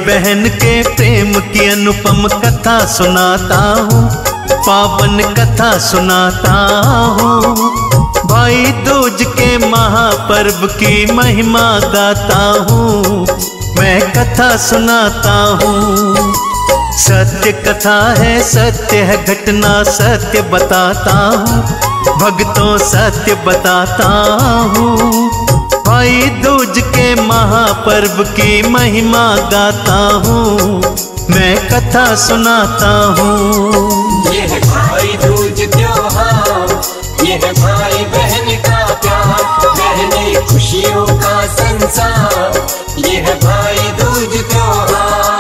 बहन के प्रेम की अनुपम कथा सुनाता हूँ, पावन कथा सुनाता हूँ। भाई दूज के महापर्व की महिमा गाता हूँ, मैं कथा सुनाता हूँ। सत्य कथा है, सत्य है घटना, सत्य बताता हूँ, भक्तों सत्य बताता हूँ। भाई दूज के महापर्व की महिमा गाता हूँ, मैं कथा सुनाता हूँ। ये है भाई दूज त्योहार, ये है भाई बहन का प्यार, बहने खुशियों का संसार, ये है भाई दूज त्योहार।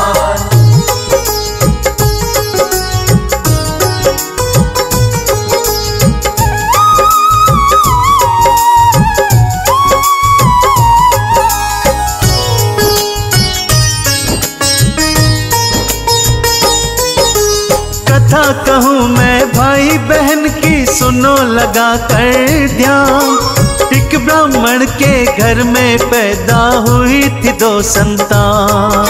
कथा कहूँ मैं भाई बहन की, सुनो लगा कर ध्यान। एक ब्राह्मण के घर में पैदा हुई थी दो संतान,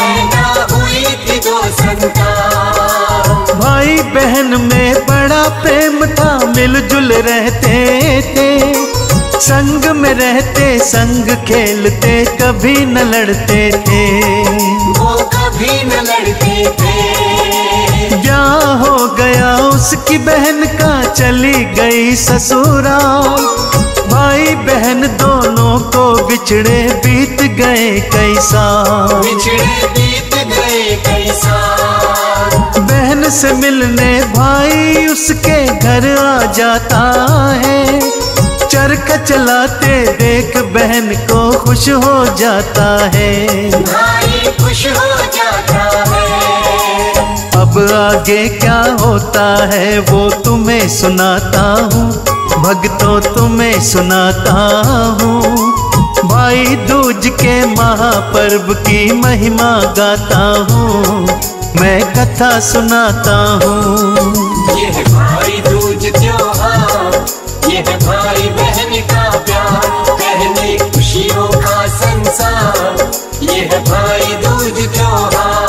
भाई बहन में बड़ा प्रेम था, मिलजुल रहते थे, संग में रहते संग खेलते, कभी न लड़ते थे, वो कभी न लड़ते थे। ब्याह हो गया उसकी बहन का, चली गई ससुराल। भाई बहन दोनों को बिछड़े बीत गए कई साल, बिछड़े बीत गए कई साल। बहन से मिलने भाई उसके घर आ जाता है, चरखा चलाते देख बहन को खुश हो जाता है, भाई खुश हो जाता है। अब आगे क्या होता है वो तुम्हें सुनाता हूँ, भक्तों तुम्हें सुनाता हूँ। भाई दूज के महापर्व की महिमा गाता हूँ, मैं कथा सुनाता हूँ। ये है भाई दूज त्योहार, ये है भाई बहन का प्यार, बहने खुशियों का संसार, ये है भाई दूज त्योहार।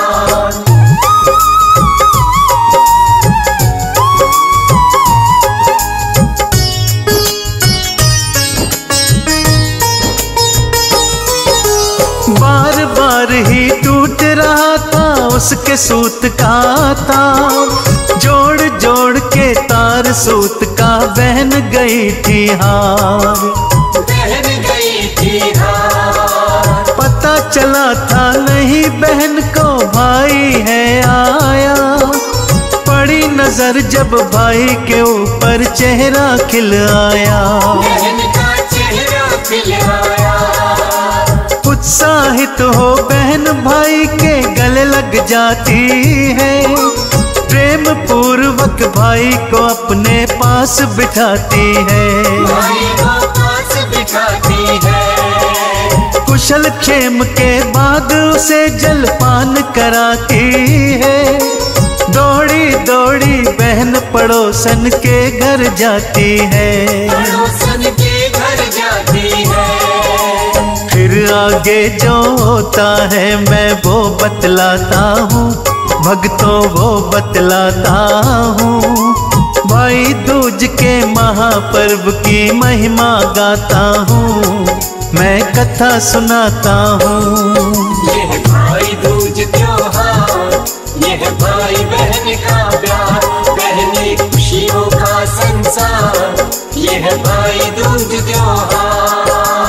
बार बार ही टूट रहा था उसके सूत का तार, जोड़ जोड़ के तार सूत का बहन गई थी हार, बहन गई थी हार। पता चला था नहीं बहन को भाई है आया, पड़ी नजर जब भाई के ऊपर चेहरा खिल आया, बहन का चेहरा खिल आया। उत्साहित हो बहन भाई के गले लग जाती है, प्रेम पूर्वक भाई को अपने पास बिठाती है, भाई को पास बिठाती है। कुशल क्षेम के बाद उसे जलपान कराती है, दौड़ी दौड़ी बहन पड़ोसन के घर जाती है, पड़ोसन के घर जाती है। फिर आगे जो होता है मैं वो बतलाता हूँ, भक्तों वो बतलाता हूँ। भाई दूज के महापर्व की महिमा गाता हूँ, मैं कथा सुनाता हूँ। ये है भाई दूज त्योहार, ये है भाई बहन का प्यार, बहने खुशियों का संसार, ये है भाई दूज त्योहार।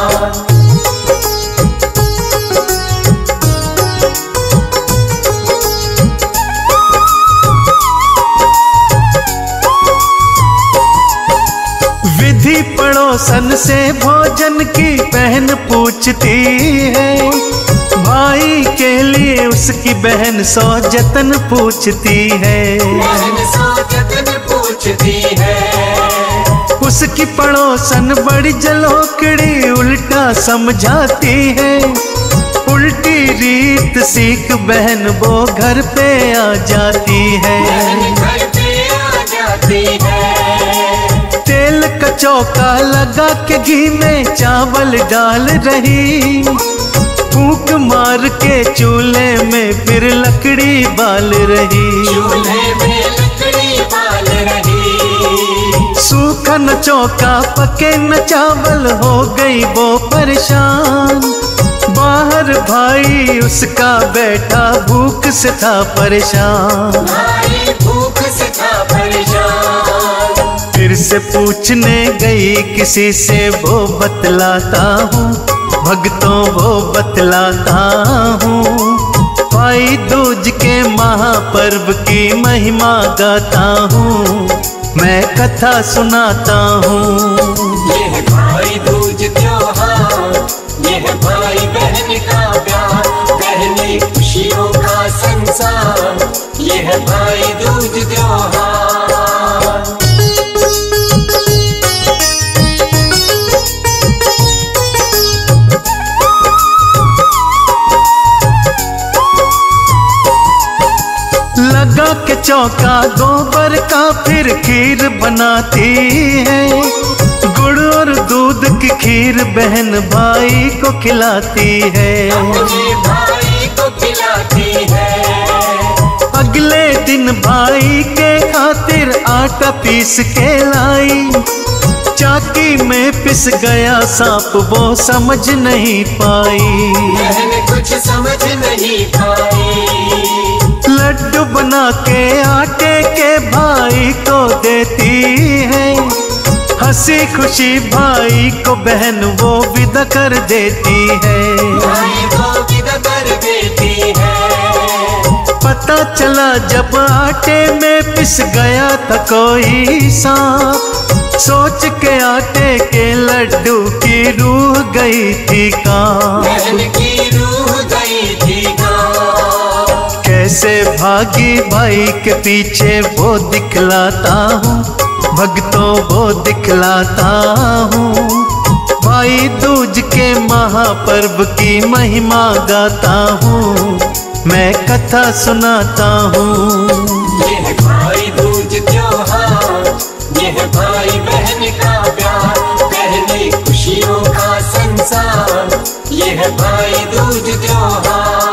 विधि पड़ोसन से भोजन की बहन पूछती है, भाई के लिए उसकी बहन सौ जतन पूछती है, बहन सौ जतन पूछती है। उसकी पड़ोसन बड़ी जलोकड़ी उल्टा समझाती है, उल्टी रीत सीख बहन वो घर पे आ जाती है, बहन घर पे आ जाती है। तेल का चौका लगा के घी में चावल डाल रही, फूंक मार के चूल्हे में फिर लकड़ी बाल रही, चूल्हे में लकड़ी बाल रही। सूखा न चौका पके न चावल, हो गई वो परेशान। बाहर भाई उसका बैठा भूख से था परेशान, भाई भूख से था परेशान। फिर से पूछने गई किसी से, वो बतलाता हूँ भक्तों वो बतलाता हूँ। भाई दूज के महापर्व की महिमा गाता हूँ, मैं कथा सुनाता हूँ। यह भाई दूज त्योहार, यह भाई बहन का प्यार, बहनी खुशियों का संसार, यह भाई दूज त्योहार। लगा के चौका गोबर का फिर खीर बनाती है, गुड़ और दूध की खीर बहन भाई को खिलाती है, अपने भाई को खिलाती है। अगले दिन भाई के खातिर आटा पीस के लाई, चाकी में पिस गया सांप वो समझ नहीं पाई, बहन कुछ समझ नहीं पाई। लड्डू बना के आटे के भाई को देती है, हंसी खुशी भाई को बहन वो विदा कर देती है, भाई को विदा कर देती है। पता चला जब आटे में पिस गया था कोई सांप, सोच के आटे के लड्डू की रूह गई थी कहाँ, बहन की रूह गई थी कहाँ। कैसे भागी भाई के पीछे वो दिखलाता हूँ, भक्तों वो दिखलाता हूँ। भाई दूज के महापर्व की महिमा गाता हूँ, मैं कथा सुनाता हूँ। यह भाई दूज त्योहार, यह भाई बहन का प्यार, बहनी खुशियों का संसार, यह भाई दूज त्योहार।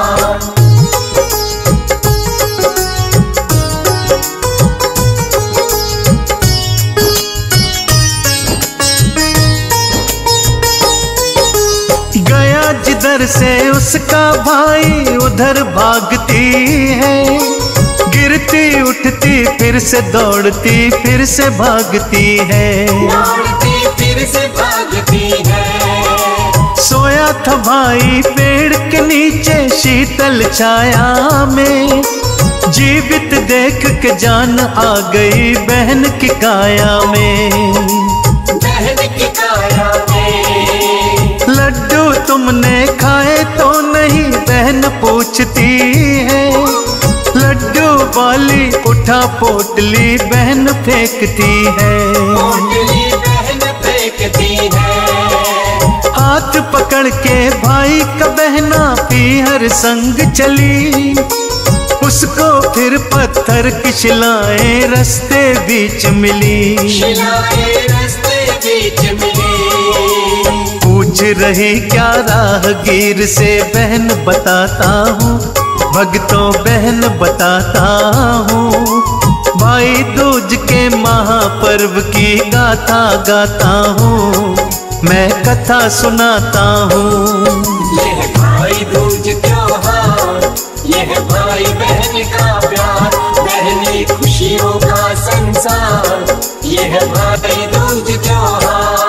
गया जिधर से उसका भाई उधर भागती है, गिरती उठती फिर से दौड़ती फिर से भागती है, दौड़ती फिर से भागती है। सोया था भाई पेड़ के नीचे शीतल छाया में, जीवित देख के जान आ गई बहन की काया में, बहन की काया में। लड्डू तुमने खाए तो नहीं बहन पूछती है, लड्डू वाली उठा पोटली बहन फेंकती है, पोटली बहन फेंकती है। हाथ पकड़ के भाई का बहना पीहर संग चली, उसको फिर पत्थर की शिलाएं रास्ते बीच मिली, शिलाएं रास्ते बीच मिली। पूछ रही क्या राहगीर से बहन बताता हूँ, भक्तों बहन बताता हूँ। भाई दूज के महापर्व की गाथा गाता हूँ, मैं कथा सुनाता हूँ। यह भाई दूज त्योहार, यह भाई बहन का प्यार, बहनी खुशियों का संसार, यह भाई दूज त्योहार।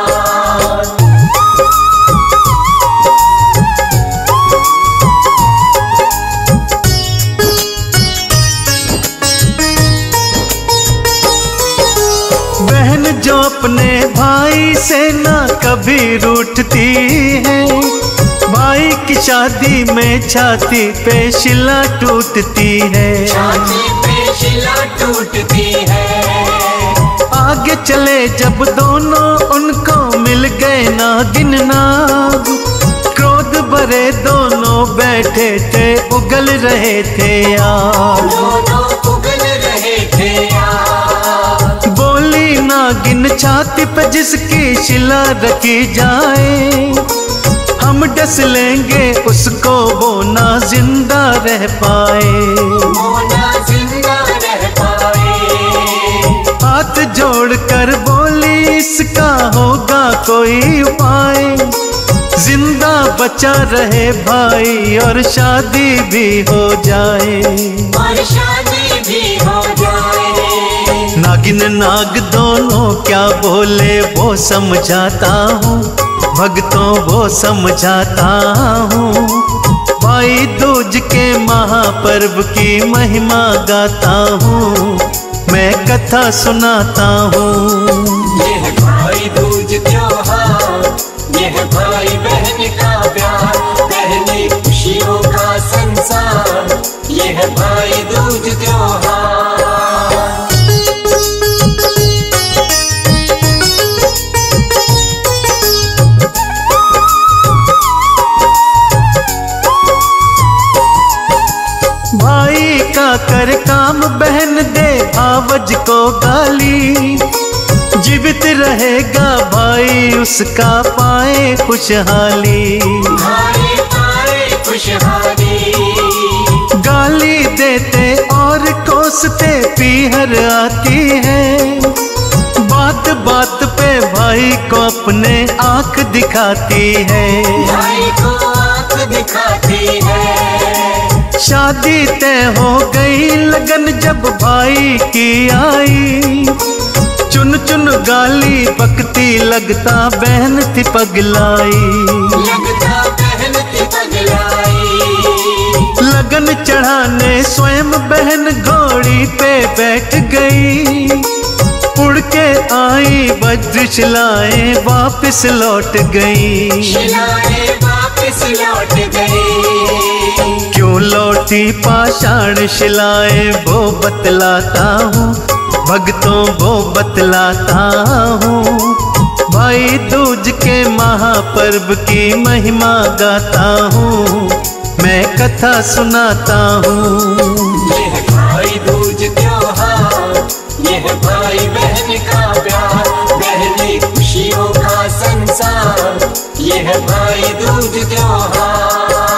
बहन जो अपने भाई से ना कभी रूठती है, भाई की शादी में छाती पे शिला टूटती है, छाती पे शिला टूटती है। आगे चले जब दोनों उनको मिल गए नागिन नाग, क्रोध भरे दोनों बैठे थे उगल रहे थे यार, दोनों उगल रहे थे यार। बोली नागिन छाती पे जिसकी शिला रखी जाए, हम डस लेंगे उसको वो ना जिंदा रह पाए, वो ना जिंदा रह पाए। हाथ जोड़कर बोली इसका होगा कोई उपाय, जिंदा बचा रहे भाई और शादी भी हो जाए, और शादी भी हो जाए। नागिन नाग दोनों क्या बोले वो समझाता हूँ, भक्तों वो समझाता हूँ। भाई दूज के महापर्व की महिमा गाता हूँ, मैं कथा सुनाता हूँ। यह भाई दूज त्योहार, यह भाई बहन का प्यार, पहली खुशियों का संसार, यह भाई दूज त्योहार। भाई का कर काम बहन दे भावज को गाली, जीवित रहेगा भाई उसका पाए खुशहाली, भाई पाए खुशहाली। गाली देते और कोसते पीहर आती है, बात बात पे भाई को अपने आंख दिखाती है, भाई को आंख दिखाती है। शादी तय हो गई लगन जब भाई की आई, चुन चुन गाली पकती लगता बहन थी पगलाई, लगता बहन थी पगलाई। लगन चढ़ाने स्वयं बहन घोड़ी पे बैठ गई, उड़ के आई वज्र शिलाएं वापिस लौट गई, शिलाएं वापिस लौट गई। क्यों लौटी पाषाण शिलाएं वो बतलाता हूँ, भक्तों वो बतलाता हूँ। भाई दूज के महापर्व की महिमा गाता हूँ, मैं कथा सुनाता हूँ। यह भाई दूज त्योहार, यह भाई बहन का प्यार, पहली खुशियों का संसार, यह भाई दूज त्योहार।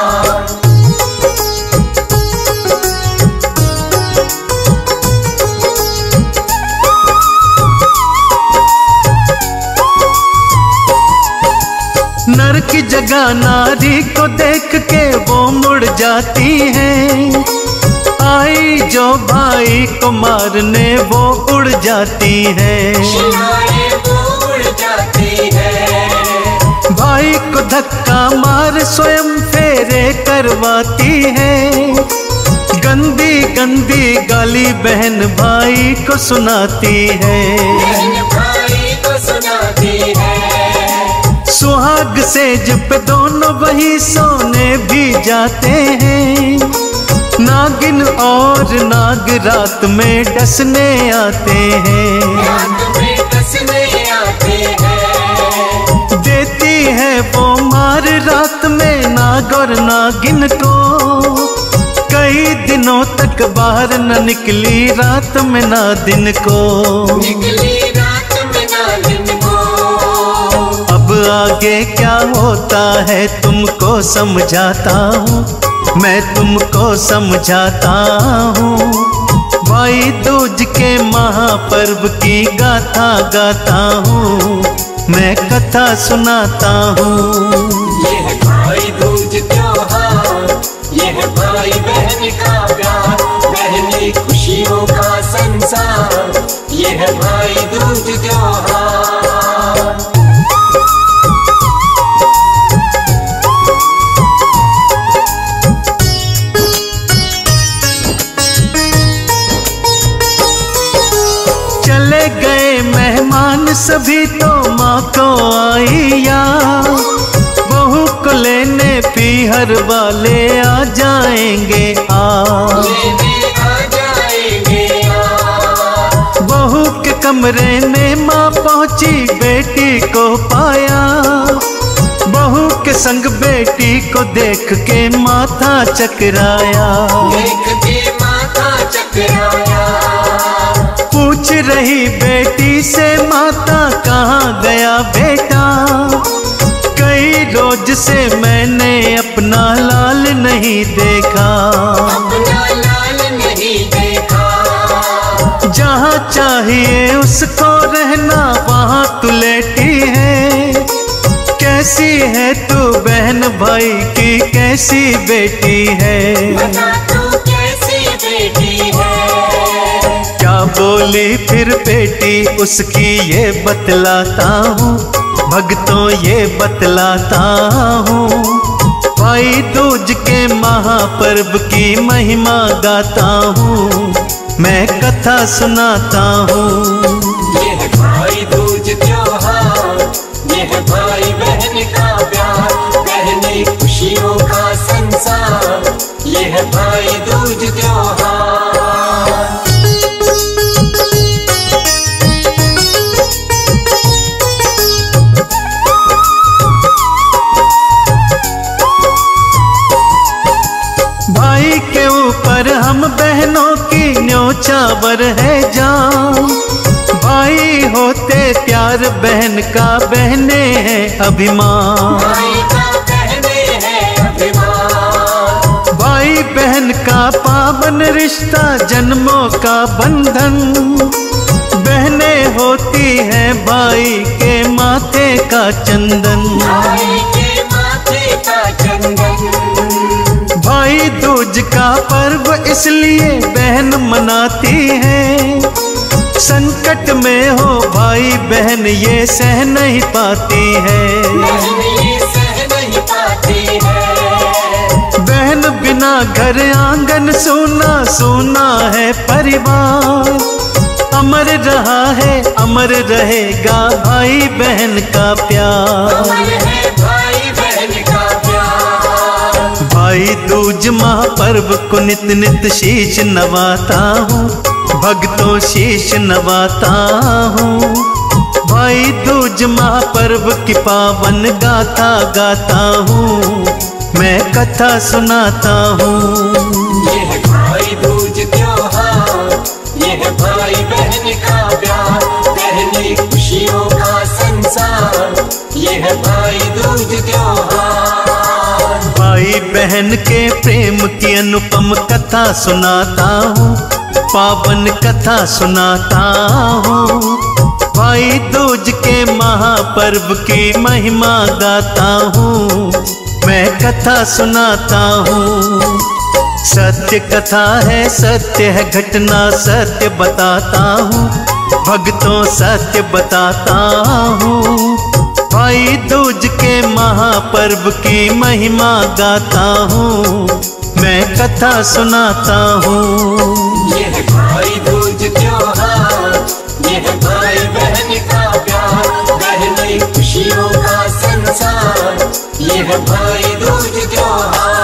नर की जगह नारी को देख के वो मुड़ जाती है, आई जो भाई को मारने वो उड़ जाती है, शिलाएं वो उड़ जाती है। भाई को धक्का मार स्वयं फेरे करवाती है, गंदी गंदी गाली बहन भाई को सुनाती है, बहन भाई को सुनाती है। सुहाग सेज पे दोनों वही सोने भी जाते हैं, नागिन और नाग रात में डसने आते हैं, रात में डसने आते हैं। देती है वो मार रात में नाग और नागिन को, कई दिनों तक बाहर न निकली रात में ना दिन को, निकली रात में ना दिन को। अब आगे क्या होता है तुमको समझाता हूँ, मैं तुमको समझाता हूँ। भाई दूज के महापर्व की गाथा गाता हूँ, मैं कथा सुनाता हूँ। यह भाई दूज त्योहार, यह भाई बहन का प्यार, पहली खुशियों का संसार, यह भाई दूज त्योहार। चले गए मेहमान सभी तो माँ को आई याद, बहू को लेने पीहर वाले आ जाएंगे लेने आ जाएंगे बहू के कमरे में माँ पहुंची बेटी को पाया, बहू के संग बेटी को देख के माथा चकराया, देख के माथा चकराया। पूछ रही बेटी से माता कहाँ गया बेटा, कई रोज से उसको रहना वहाँ तू लेटी है। कैसी है तू बहन भाई की कैसी बेटी है, बता तू कैसी बेटी है। क्या बोली फिर बेटी उसकी ये बतलाता हूँ, भक्तों ये बतलाता हूँ। भाई दूज के महापर्व की महिमा गाता हूँ, मैं कथा सुनाता हूँ। यह भाई दूज त्योहार, यह भाई बहन का प्यार, बहनी खुशियों का संसार, यह भाई दूज त्योहार। भाई के ऊपर हम बहनों की न्योछावर है जान। भाई होते प्यार बहन का बहने हैं अभिमान। भाई का बहने हैं अभिमान। भाई बहन का पावन रिश्ता जन्मों का बंधन। बहने होती हैं भाई के माथे का चंदन। भाई के माथे का चंदन। भाई दूज का पर्व इसलिए बहन मनाती है। संकट में हो भाई बहन ये सह नहीं पाती है। बहन ये सह नहीं पाती है। बहन बिना घर आंगन सूना सूना है परिवार। अमर रहा है अमर रहेगा भाई बहन का प्यार। अमर है भाई बहन का प्यार। भाई दूज महापर्व को नित नित शीश नवाता हूँ, भक्तों शीश नवाता हूँ। भाई दूज महापर्व की पावन गाथा गाता हूँ, मैं कथा सुनाता हूँ। यह भाई दूज त्योहार, यह भाई बहन का प्यार, बहनी खुशियों का संसार, यह भाई दूज त्योहार। भाई बहन के प्रेम की अनुपम कथा सुनाता हूँ, पावन कथा सुनाता हूँ। भाई दूज के महापर्व की महिमा गाता हूँ, मैं कथा सुनाता हूँ। सत्य कथा है सत्य है घटना सत्य बताता हूँ, भक्तों सत्य बताता हूँ। भाई दूज के महापर्व की महिमा गाता हूँ, मैं कथा सुनाता हूँ। यह भाई दूज त्योहार, यह भाई बहन का प्यार, बहनी खुशियों का संसार, यह भाई दूज त्योहार।